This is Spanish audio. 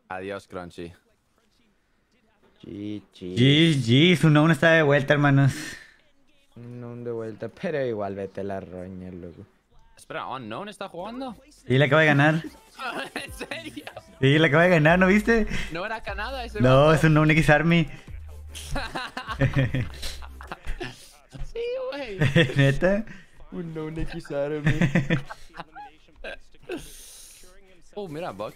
Adiós, Crunchy. GG. GG, su no está de vuelta, hermanos. No de vuelta, pero igual vete a la roña, loco. Espera, ¿Unknown está jugando? Sí, le acaba de ganar. ¿En serio? Sí, le acaba de ganar, ¿no viste? ¿No era Canadá ese No, vato? es un no X Army. Sí, güey. ¿Neta? Un no X Army. Oh, mira, Buck.